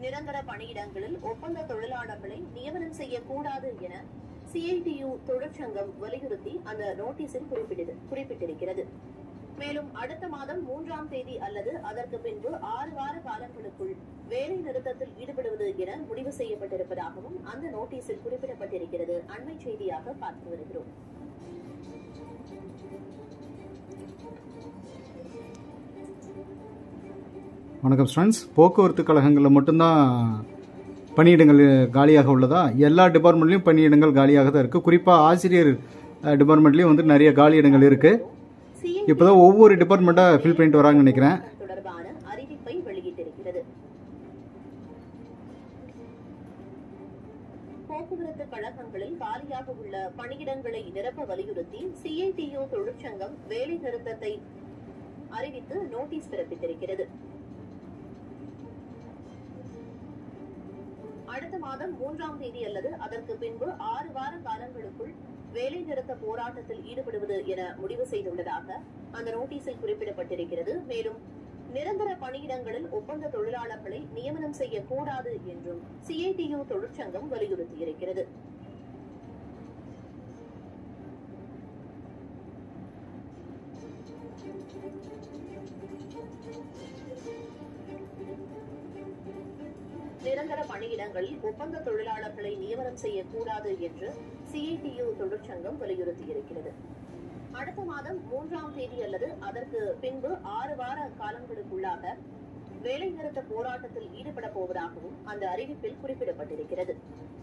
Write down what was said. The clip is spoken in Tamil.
நிரந்தர பணியிடங்களில் ஒப்பந்த தொழிலாளர்களை நியமனம் செய்யக்கூடாது என CITU தொழிற்சங்கம் வலியுறுத்தி அந்த நோட்டீஸில் குறிப்பிட்டிருக்கிறது. மேலும் அடுத்த மாதம் 3ஆம் தேதி அல்லது அதற்கு பின்பு 6 வார காலங்களுக்குள் வேலை நிறுத்தத்தில் ஈடுபடுவது என முடிவு செய்யப்பட்டிருப்பதாகவும் அந்த நோட்டீஸில் குறிப்பிடப்பட்டிருக்கிறது. அண்மை செய்தியாக பார்த்து வருகிறோம். வணக்கம் ஸ்டூடெண்ட்ஸ். போக்குவரத்து கழகங்களில் மட்டும்தான் பணியிடங்கள் காலியாக உள்ளதா? எல்லா டிபார்ட்மெண்ட்லையும் பணியிடங்கள் காலியாக தான் இருக்குது. குறிப்பாக ஆசிரியர் டிபார்ட்மெண்ட்லேயும் வந்து நிறைய காலியிடங்கள் இருக்குது. இப்போ தான் ஒவ்வொரு டிபார்ட்மெண்ட்டாக ஃபில் பண்ணிட்டு வராங்கன்னு நினைக்கிறேன். தொடர்பான அறிவிப்பை வெளியிட்டிருக்கிறது. போக்குவரத்து கழகங்களில் காலியாக உள்ள பணியிடங்களை நிரப்ப வலியுறுத்தி CITU தொழிற்சங்கம் வேலை நிறுத்தத்தை அறிவித்து நோட்டீஸ் பிறப்பித்திருக்கிறது. அடுத்த மாதம் 3ஆம் தேதி அல்லது அதற்கு பின்பு 6 வார காலங்களுக்குள் வேலை நிறுத்த போராட்டத்தில் ஈடுபடுவது என முடிவு செய்துள்ளதாக அந்த நோட்டீஸில் குறிப்பிடப்பட்டிருக்கிறது. மேலும் நிரந்தர பணியிடங்களில் ஒப்பந்த தொழிலாளர்களை நியமனம் செய்யக்கூடாது என்றும் CITU தொழிற்சங்கம் வலியுறுத்தியிருக்கிறது. நிரந்தர பணியிடங்களில் ஒப்பந்த தொழிலாளர்களை நியமனம் செய்யக்கூடாது என்று CITU தொழிற்சங்கம் வலியுறுத்தியிருக்கிறது. அடுத்த மாதம் 3ஆம் தேதி அல்லது அதற்கு பின்பு 6 வார காலங்களுக்குள்ளாக வேலை நிறுத்த போராட்டத்தில் ஈடுபட போவதாகவும் அந்த அறிவிப்பில் குறிப்பிடப்பட்டிருக்கிறது.